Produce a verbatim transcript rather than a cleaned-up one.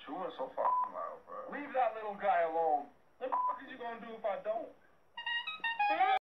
chewing so fucking loud, bro. Leave that little guy alone. What the fuck is you gonna do if I don't?